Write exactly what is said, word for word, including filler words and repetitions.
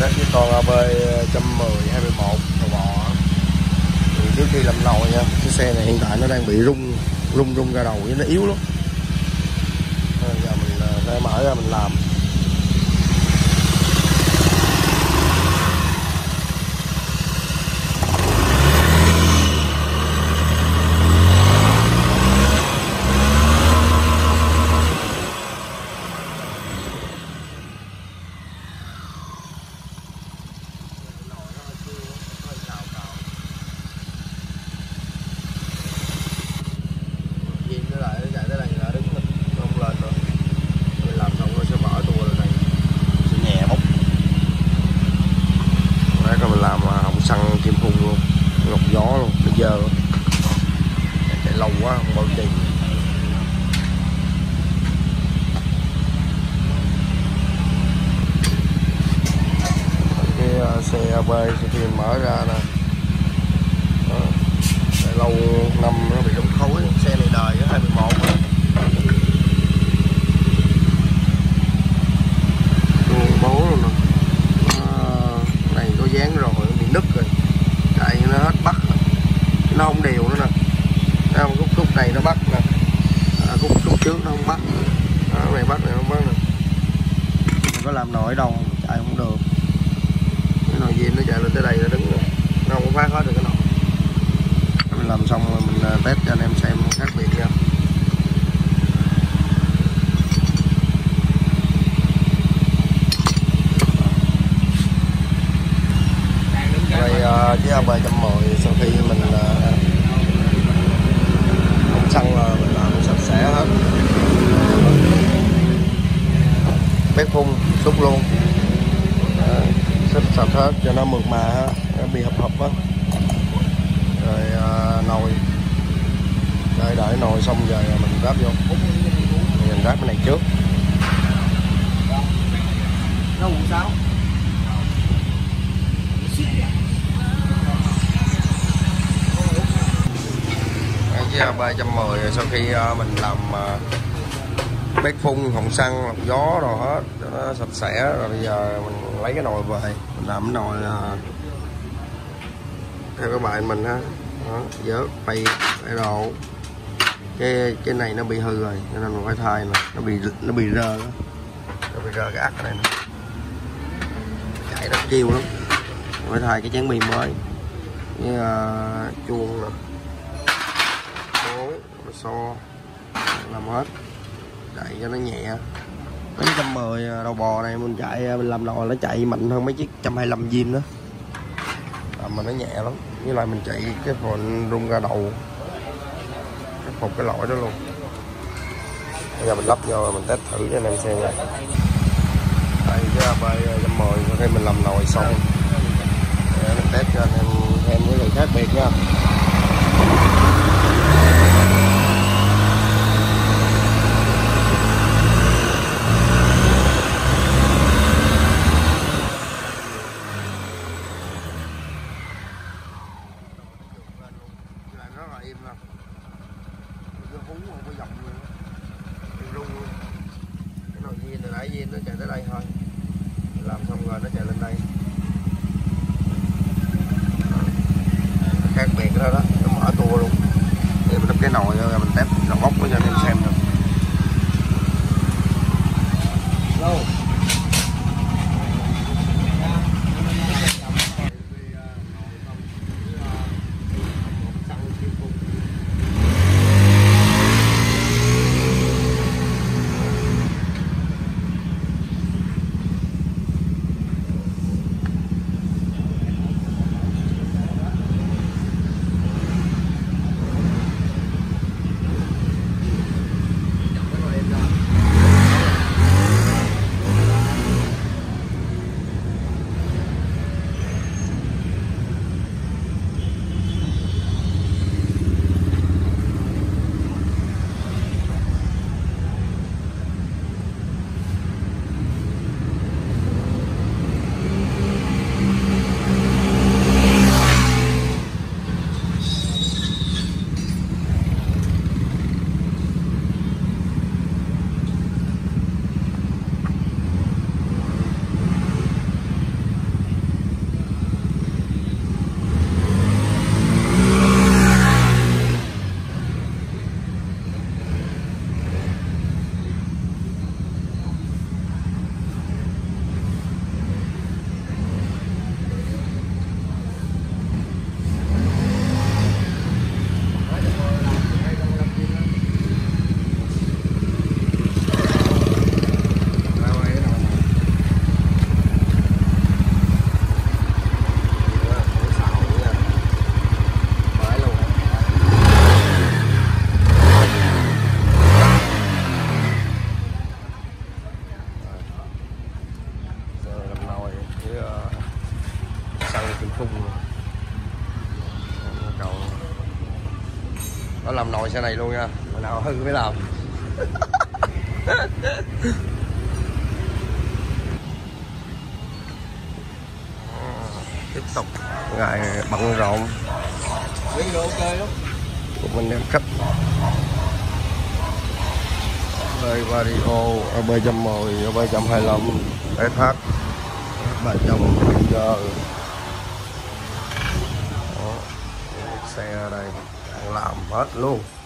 đến với con a bê một trăm mười hai mươi mốt đầu bò. Thì trước khi làm nồi nha, cái xe này hiện tại nó đang bị rung rung rung ra đầu với nó yếu lắm. Bây giờ mình sẽ mở ra mình làm. Xăng kim phun luôn, ngọc gió luôn, bây giờ chạy lâu quá không bao tiền. Cái uh, xe a bê sau khi mình mở ra nè, chạy lâu năm nó bị đóng khối. Xe này đời hai mươi mốt đó. Luôn bố luôn nè, này có dán rồi bị nứt rồi, chạy nó hết bắt, nó không đều nữa nè. Thấy khúc khúc này nó bắt nè, à, khúc khúc trước nó không bắt, à, này bắt này không bắt nè. Mình có làm nồi ở đâu chạy không được, cái nồi zin nó chạy lên tới đây nó đứng rồi, nó không có phát hết được cái nồi. Mình làm xong rồi mình test cho anh em xem khác biệt nha. Với a bê một trăm mười sau khi mình không xăng là mình làm sạch sẽ hết, bếp phun xúc luôn, xếp sạch hết cho nó mượt mà ha, nó bị hập hập á. Rồi à, nồi đợi đợi nồi xong rồi mình ráp vô, mình ráp cái này trước. Nó uống sao? Với a bê một trăm mười sau khi mình làm bếp phun, họng xăng, lọc gió rồi hết cho nó sạch sẽ rồi, bây giờ mình lấy cái nồi về mình làm cái nồi theo các bạn mình ha. Đó, vớt phay phay đồ. Cái cái này nó bị hư rồi cho nên mình phải thay nè, nó bị nó bị rơ đó. Nó bị rơ cái ắc này nè, chạy rất chiêu lắm, phải thay cái chén mì mới với uh, chuông nè, xo làm hết, chạy cho nó nhẹ. Cái một trăm mười đầu bò này mình chạy mình làm nồi nó chạy mạnh hơn mấy chiếc một trăm hai mươi lăm zin đó, làm mà nó nhẹ lắm. Với lại mình chạy cái phần rung ra đầu, cái phục cái lỗi đó luôn. Bây giờ mình lắp vô mình test thử cho anh em xem nha. Đây cái a bê một trăm mười sau khi mình làm nồi xong để mình test cho anh em xem cái gì khác biệt nha. Im nè, cái hú không có dòng luôn, rung luôn. Cái nồi zin này nãy zin nó chạy tới đây thôi, làm xong rồi nó chạy lên đây. Nó khác biệt đó đó, nó mở tua luôn. Để mình đắp cái nồi rồi mình test nó bóc cho anh em xem được. Hello. uh, xăng kim khung cầu nó làm nồi xe này luôn nha, hồi nào hư mới làm. Tiếp tục ngày bận rộn ok lắm. của mình em khách Ơi Vario ở B một mười, ở B một hai lăm, ét hát ba trăm giờ. Đó, xe ở đây làm hết luôn.